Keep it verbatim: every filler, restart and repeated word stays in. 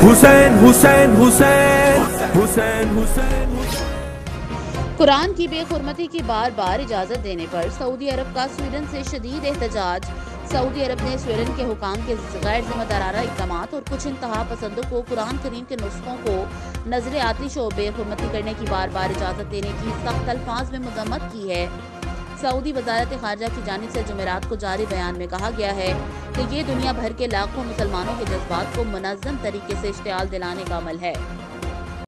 हुसैन हुसैन हुसैन हुसैन हुसैन। कुरान की बेहुरमती की बार बार इजाज़त देने पर सऊदी अरब का स्वीडन से शदीद एहतजाज। सऊदी अरब ने स्वीडन के हुकाम के गैर जिम्मेदाराना इक़दाम और कुछ इंतहा पसंदों को कुरान करीम के नुस्खों को नजर आतिश और बेहुरमती करने की बार बार इजाज़त देने की सख्त अल्फाज में मजम्मत की है। सऊदी वजारत खारजा की जानिब से जुमेरात को जारी बयान में कहा गया है कि ये दुनिया भर के लाखों मुसलमानों के जज्बात को मुनज़्ज़म तरीके से इश्तियाल दिलाने का अमल है।